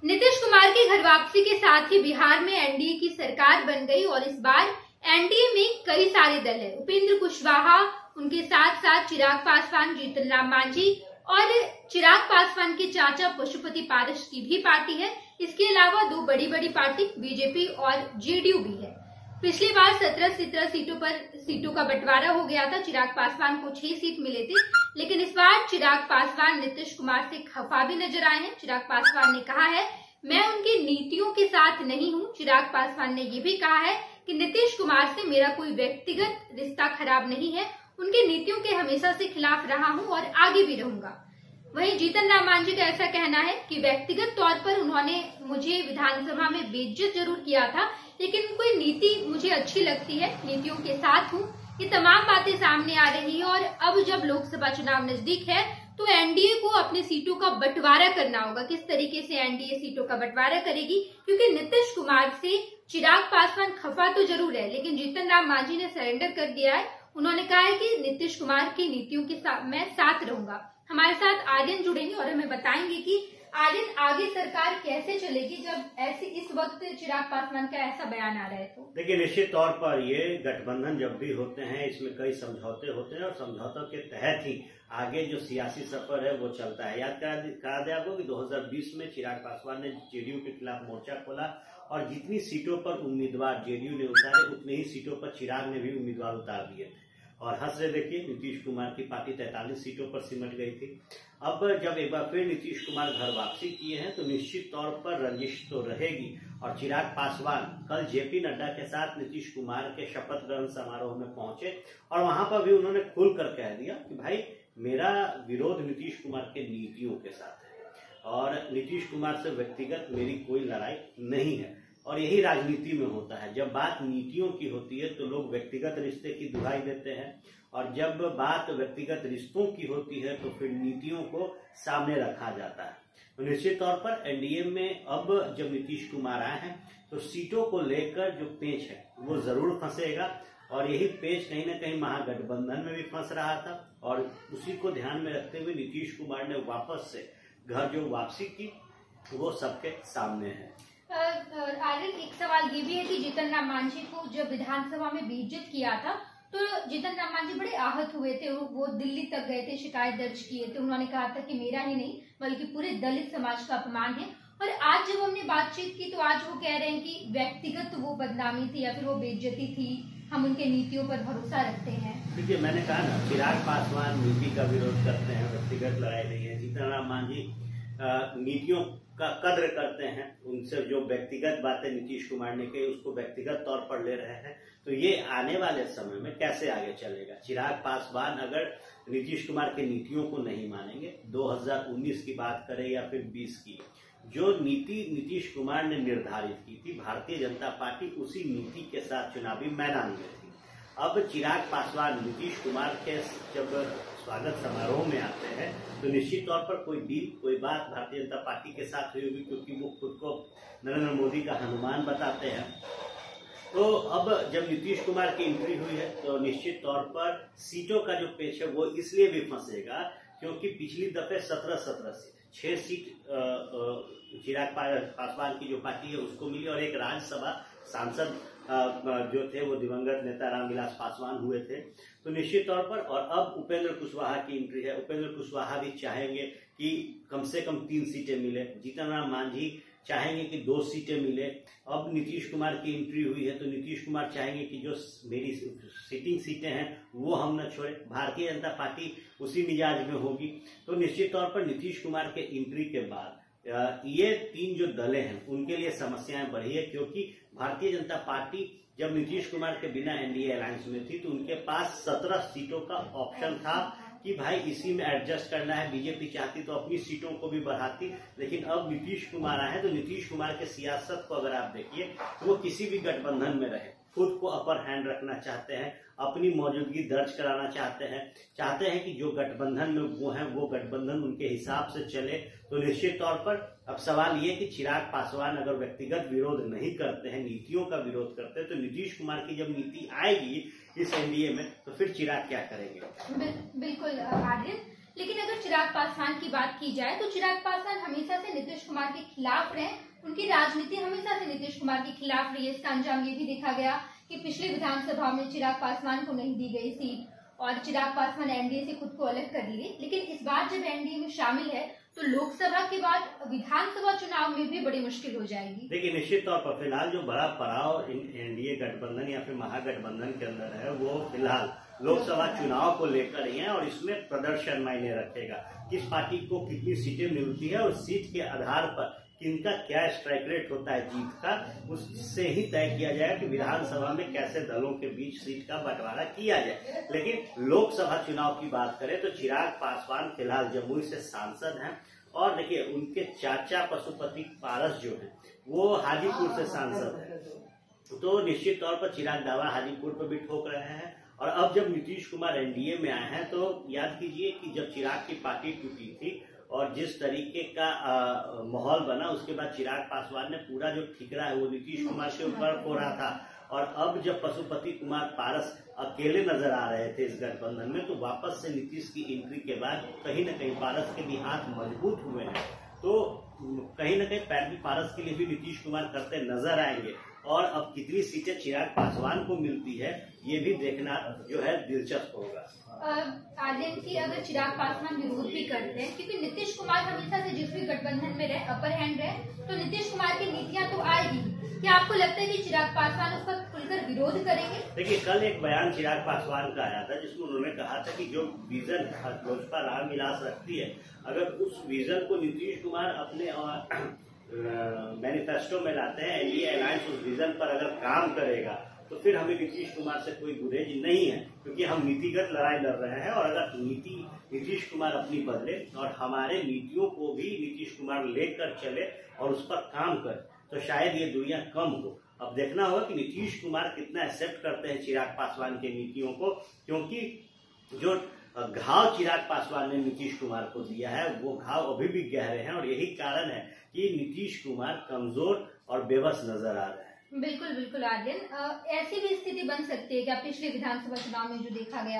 नीतीश कुमार की घर वापसी के साथ ही बिहार में एनडीए की सरकार बन गई और इस बार एनडीए में कई सारे दल हैं। उपेंद्र कुशवाहा, उनके साथ साथ चिराग पासवान, जीतन राम मांझी और चिराग पासवान के चाचा पशुपति पारस की भी पार्टी है। इसके अलावा दो बड़ी बड़ी पार्टी बीजेपी और जेडीयू भी है। पिछली बार 17 सीटों का बंटवारा हो गया था। चिराग पासवान को 6 सीट मिले थे, लेकिन इस बार चिराग पासवान नीतीश कुमार से खफा भी नजर आए हैं। चिराग पासवान ने कहा है, मैं उनकी नीतियों के साथ नहीं हूं। चिराग पासवान ने ये भी कहा है कि नीतीश कुमार से मेरा कोई व्यक्तिगत रिश्ता खराब नहीं है, उनकी नीतियों के हमेशा से खिलाफ रहा हूं और आगे भी रहूंगा। वहीं जीतन राम मांझी का ऐसा कहना है कि व्यक्तिगत तौर पर उन्होंने मुझे विधानसभा में बेइज्जत जरूर किया था, लेकिन उनकी नीति मुझे अच्छी लगती है, नीतियों के साथ हूँ। ये तमाम बातें सामने आ रही है और अब जब लोकसभा चुनाव नजदीक है तो एनडीए को अपनी सीटों का बंटवारा करना होगा। किस तरीके से एनडीए सीटों का बंटवारा करेगी, क्योंकि नीतीश कुमार से चिराग पासवान खफा तो जरूर है, लेकिन जीतन राम मांझी ने सरेंडर कर दिया है। उन्होंने कहा है कि नीतीश कुमार की नीतियों के साथ मैं साथ रहूंगा। हमारे साथ आर्यन जुड़ेंगे और हमें बताएंगे कि आर्यन, आगे सरकार कैसे चलेगी जब ऐसे इस वक्त चिराग पासवान का ऐसा बयान आ रहा है। तो देखिए, निश्चित तौर पर ये गठबंधन जब भी होते हैं इसमें कई समझौते होते हैं और समझौतों के तहत ही आगे जो सियासी सफर है वो चलता है। याद करा दे आपको कि 2020 में चिराग पासवान ने जेडीयू के खिलाफ मोर्चा खोला और जितनी सीटों पर उम्मीदवार जेडीयू ने उतारे उतनी ही सीटों पर चिराग ने भी उम्मीदवार उतार दिए थे। और हंस रहे, देखिए, नीतीश कुमार की पार्टी 43 सीटों पर सिमट गई थी। अब जब एक बार फिर नीतीश कुमार घर वापसी किए हैं तो निश्चित तौर पर रंजिश तो रहेगी। और चिराग पासवान कल जेपी नड्डा के साथ नीतीश कुमार के शपथ ग्रहण समारोह में पहुंचे और वहां पर भी उन्होंने खुलकर कह दिया कि भाई, मेरा विरोध नीतीश कुमार के नीतियों के साथ है और नीतीश कुमार से व्यक्तिगत मेरी कोई लड़ाई नहीं है। और यही राजनीति में होता है, जब बात नीतियों की होती है तो लोग व्यक्तिगत रिश्ते की दुहाई देते हैं और जब बात व्यक्तिगत रिश्तों की होती है तो फिर नीतियों को सामने रखा जाता है। तो निश्चित तौर पर एनडीए में अब जब नीतीश कुमार आए हैं तो सीटों को लेकर जो पेच है वो जरूर फंसेगा और यही पेच कहीं न कहीं महागठबंधन में भी फंस रहा था और उसी को ध्यान में रखते हुए नीतीश कुमार ने वापस से घर जो वापसी की वो सबके सामने है। आर्यन, एक सवाल ये भी है कि जीतन राम मांझी को जब विधानसभा में बेइज्जत किया था तो जीतन राम मांझी बड़े आहत हुए थे। वो दिल्ली तक गए थे, शिकायत दर्ज किए थे। उन्होंने कहा था कि मेरा ही नहीं बल्कि पूरे दलित समाज का अपमान है। और आज जब हमने बातचीत की तो आज वो कह रहे हैं कि व्यक्तिगत वो बदनामी थी या फिर वो बेइज्जती थी, हम उनके नीतियों पर भरोसा रखते हैं। देखिए, मैंने कहा ना, चिराग पासवान नीति का विरोध करते हैं, व्यक्तिगत लड़ाई नहीं है। जीतन राम मांझी नीतियों का कद्र करते हैं, उनसे जो व्यक्तिगत बातें नीतीश कुमार ने कही उसको व्यक्तिगत तौर पर ले रहे हैं। तो ये आने वाले समय में कैसे आगे चलेगा? चिराग पासवान अगर नीतीश कुमार की नीतियों को नहीं मानेंगे, 2019 की बात करें या फिर 20 की, जो नीति नीतीश कुमार ने निर्धारित की थी, भारतीय जनता पार्टी उसी नीति के साथ चुनावी मैदान में थी। अब चिराग पासवान नीतीश कुमार के जब स्वागत समारोह में आते हैं तो निश्चित तौर पर कोई डील, कोई बात भारतीय जनता पार्टी के साथ हुई होगी, क्योंकि वो खुद को नरेंद्र मोदी का हनुमान बताते हैं। तो अब जब नीतीश कुमार की एंट्री हुई है तो निश्चित तौर पर सीटों का जो पेच है वो इसलिए भी फंसेगा क्योंकि पिछली दफे 17 सीट, 6 सीट चिराग पासवान की जो पार्टी है उसको मिली और एक राज्यसभा सांसद जो थे वो दिवंगत नेता रामविलास पासवान हुए थे। तो निश्चित तौर पर और अब उपेंद्र कुशवाहा की एंट्री है। उपेंद्र कुशवाहा भी चाहेंगे कि कम से कम 3 सीटें मिले। जीतन राम मांझी चाहेंगे कि 2 सीटें मिले। अब नीतीश कुमार की एंट्री हुई है तो नीतीश कुमार चाहेंगे कि जो मेरी सिटिंग सीटें हैं वो हम न छोड़े। भारतीय जनता पार्टी उसी मिजाज में होगी। तो निश्चित तौर पर नीतीश कुमार के एंट्री के बाद ये 3 जो दलें हैं उनके लिए समस्याएं बढ़ी है, क्योंकि भारतीय जनता पार्टी जब नीतीश कुमार के बिना एनडीए अलायंस में थी तो उनके पास 17 सीटों का ऑप्शन था कि भाई इसी में एडजस्ट करना है। बीजेपी चाहती तो अपनी सीटों को भी बढ़ाती, लेकिन अब नीतीश कुमार आए हैं तो नीतीश कुमार के सियासत को अगर आप देखिए तो वो किसी भी गठबंधन में रहे खुद को अपर हैंड रखना चाहते हैं, अपनी मौजूदगी दर्ज कराना चाहते हैं कि जो गठबंधन में वो हैं वो गठबंधन उनके हिसाब से चले। तो निश्चित तौर पर अब सवाल ये कि चिराग पासवान अगर व्यक्तिगत विरोध नहीं करते हैं, नीतियों का विरोध करते हैं, तो नीतीश कुमार की जब नीति आएगी इस एनडीए में तो फिर चिराग क्या करेंगे? बिल्कुल आर्यन, लेकिन अगर चिराग पासवान की बात की जाए तो चिराग पासवान हमेशा से नीतीश कुमार के खिलाफ रहे। उनकी राजनीति हमेशा से नीतीश कुमार के खिलाफ रही है। इसका अंजाम ये भी देखा गया कि पिछली विधानसभा में चिराग पासवान को नहीं दी गई सीट और चिराग पासवान एनडीए से खुद को अलग कर लिए। लेकिन इस बार जब एनडीए में शामिल है तो लोकसभा के बाद विधानसभा चुनाव में भी बड़ी मुश्किल हो जाएगी। देखिए, निश्चित तौर पर फिलहाल जो बड़ा पड़ाव एनडीए गठबंधन या फिर महागठबंधन के अंदर है वो फिलहाल लोकसभा चुनाव को लेकर ही है और इसमें प्रदर्शन मायने रखेगा। किस पार्टी को कितनी सीटें मिलती है और सीट के आधार पर किनका क्या स्ट्राइक रेट होता है जीत का, उससे ही तय किया जाएगा कि विधानसभा में कैसे दलों के बीच सीट का बंटवारा किया जाए। लेकिन लोकसभा चुनाव की बात करें तो चिराग पासवान फिलहाल जमुई से सांसद हैं और देखिए उनके चाचा पशुपति पारस जो है वो हाजीपुर से सांसद है, तो निश्चित तौर पर चिराग दावा हाजीपुर पर भी ठोक रहे हैं। और अब जब नीतीश कुमार एनडीए में आए हैं तो याद कीजिए कि जब चिराग की पार्टी टूटी थी और जिस तरीके का माहौल बना, उसके बाद चिराग पासवान ने पूरा जो ठिकरा है वो नीतीश कुमार के ऊपर फोड़ा था। और अब जब पशुपति कुमार पारस अकेले नजर आ रहे थे इस गठबंधन में, तो वापस से नीतीश की एंट्री के बाद कहीं न कहीं पारस के भी हाथ मजबूत हुए हैं, तो कहीं न कहीं पैरवी पारस के लिए भी नीतीश कुमार करते नजर आएंगे। और अब कितनी सीटें चिराग पासवान को मिलती है ये भी देखना जो है दिलचस्प होगा। आर्यन की अगर चिराग पासवान विरोध भी करते हैं, क्योंकि नीतीश कुमार हमेशा से जिस भी गठबंधन में रहे अपर हैंड रहे, तो नीतीश कुमार की नीतियां तो आएगी। क्या आपको लगता है कि चिराग पासवान उसका खुलकर विरोध करेंगे? देखिए, कल एक बयान चिराग पासवान का आया था जिसमें उन्होंने कहा था कि जो विजन भाजपा रामविलास रखती है, अगर उस विजन को नीतीश कुमार अपने मैनिफेस्टो में लाते हैं, एनडीए अलायंस उस विजन पर अगर काम करेगा तो फिर हमें नीतीश कुमार से कोई गुरेज नहीं है, क्योंकि हम नीतिगत लड़ाई लड़ रहे हैं। और अगर नीतीश कुमार अपनी बदले और हमारे नीतियों को भी नीतीश कुमार लेकर चले और उस पर काम करे तो शायद ये दुनिया कम हो। अब देखना होगा कि नीतीश कुमार कितना एक्सेप्ट करते हैं चिराग पासवान के नीतियों को, क्योंकि जो घाव चिराग पासवान ने नीतीश कुमार को दिया है वो घाव अभी भी गहरे हैं और यही कारण है कि नीतीश कुमार कमजोर और बेबस नजर आ रहे हैं। बिल्कुल बिल्कुल आर्यन, ऐसी भी स्थिति बन सकती है कि पिछले विधानसभा चुनाव में जो देखा गया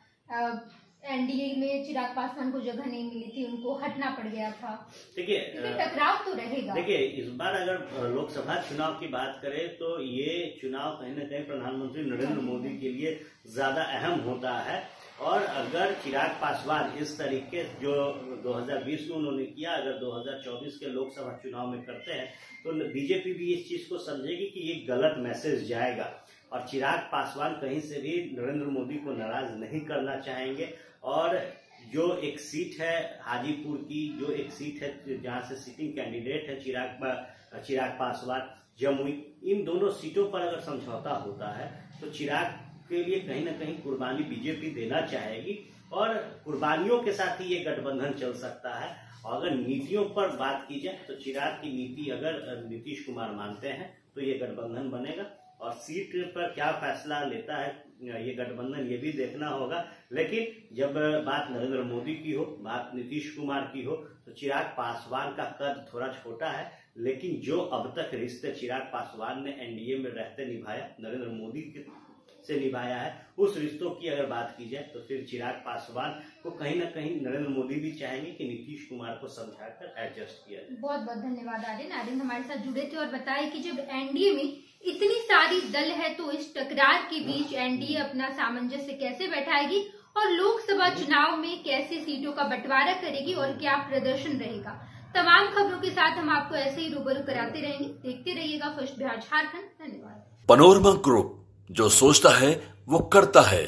था एनडीए में चिराग पासवान को जगह नहीं मिली थी, उनको हटना पड़ गया था। देखिए, टकराव तो रहेगा। देखिए, इस बार अगर लोकसभा चुनाव की बात करें तो ये चुनाव कहीं न कहीं प्रधानमंत्री नरेंद्र मोदी के लिए ज्यादा अहम होता है। और अगर चिराग पासवान इस तरीके जो 2020 में उन्होंने किया, अगर 2024 के लोकसभा चुनाव में करते हैं तो बीजेपी भी इस चीज को समझेगी कि ये गलत मैसेज जाएगा और चिराग पासवान कहीं से भी नरेंद्र मोदी को नाराज नहीं करना चाहेंगे। और जो एक सीट है हाजीपुर की, जो एक सीट है जहां से सिटिंग कैंडिडेट है चिराग पासवान, जमुई, इन दोनों सीटों पर अगर समझौता होता है तो चिराग के लिए कहीं न कहीं कुर्बानी बीजेपी देना चाहेगी और कुर्बानियों के साथ ही ये गठबंधन चल सकता है। और अगर नीतियों पर बात की जाए तो चिराग की नीति अगर नीतीश कुमार मानते हैं तो ये गठबंधन बनेगा और सीट पर क्या फैसला लेता है ये गठबंधन ये भी देखना होगा। लेकिन जब बात नरेंद्र मोदी की हो, बात नीतीश कुमार की हो, तो चिराग पासवान का कद थोड़ा छोटा है, लेकिन जो अब तक रिश्ते चिराग पासवान ने एनडीए में रहते निभाया, नरेंद्र मोदी से निभाया है, उस रिश्तों की अगर बात की जाए तो फिर चिराग पासवान को कहीं न कहीं नरेंद्र मोदी भी चाहेंगे कि नीतीश कुमार को समझाकर एडजस्ट किया जाए। बहुत बहुत धन्यवाद आर्यन हमारे साथ जुड़े थे और बताया कि जब एनडीए में इतनी सारी दल है तो इस टकरार के बीच एनडीए अपना सामंजस्य कैसे बैठाएगी और लोकसभा चुनाव में कैसे सीटों का बंटवारा करेगी और क्या प्रदर्शन रहेगा। तमाम खबरों के साथ हम आपको ऐसे ही रूबरू कराते रहेंगे। देखते रहिएगा फर्स्ट बिहार झारखंड। धन्यवाद। पैनोरमा ग्रुप, जो सोचता है वो करता है।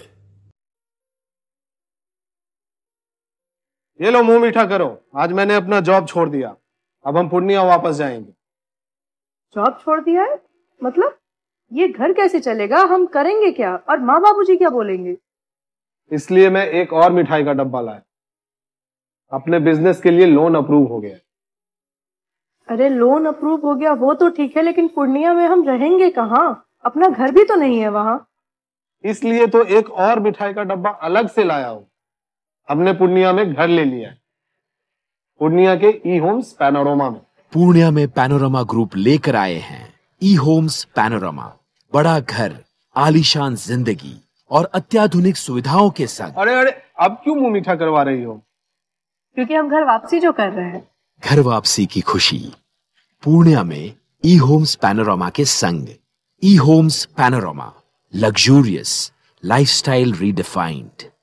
ये लो मुंह मीठा करो, आज मैंने अपना जॉब छोड़ दिया, अब हम पूर्णिया वापस जाएंगे। जॉब छोड़ दिया है? मतलब ये घर कैसे चलेगा, हम करेंगे क्या और माँ बाबूजी क्या बोलेंगे? इसलिए मैं एक और मिठाई का डब्बा लाया, अपने बिजनेस के लिए लोन अप्रूव हो गया। अरे लोन अप्रूव हो गया वो तो ठीक है, लेकिन पूर्णिया में हम रहेंगे कहाँ? अपना घर भी तो नहीं है वहाँ। इसलिए तो एक और मिठाई का डब्बा अलग से लाया हूँ। हमने पूर्णिया में घर ले लिया है, पूर्णिया के ई होम्स पैनोरमा में। पूर्णिया में पैनोरमा ग्रुप लेकर आए हैं ई होम्स पैनोरमा, बड़ा घर, आलीशान जिंदगी और अत्याधुनिक सुविधाओं के संग। अरे अब क्यों मुंह मीठा करवा रही हो? क्योंकि हम घर वापसी जो कर रहे हैं। घर वापसी की खुशी पूर्णिया में ई होम्स पैनोरामा के संग। E homes panorama, luxurious lifestyle redefined.